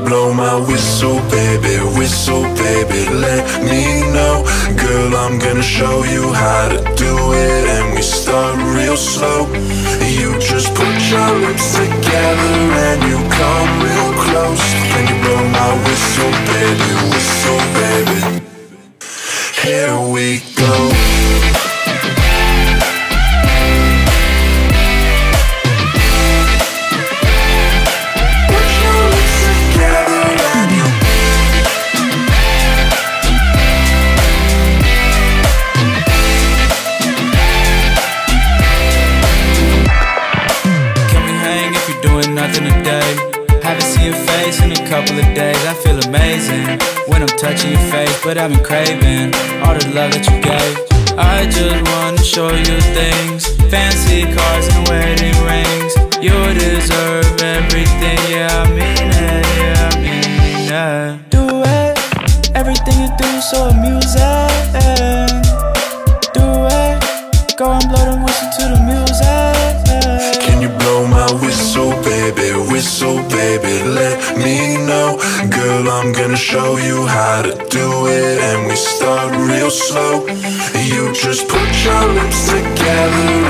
blow my whistle, baby, let me know. Girl, I'm gonna show you how to do it, and we start real slow. You just put your lips together and you come real close. Can you blow my whistle, baby, here we go. Today, haven't seen your face in a couple of days. I feel amazing when I'm touching your face, but I've been craving all the love that you gave. I just wanna show you things, fancy cars and wedding rings. You deserve everything, yeah, I mean it, yeah, I mean it. Do it, everything you do so amusing. Do it, go and blow the whistle to the music. Can you blow my whistle, baby, let me know. Girl, I'm gonna show you how to do it, and we start real slow. You just put your lips together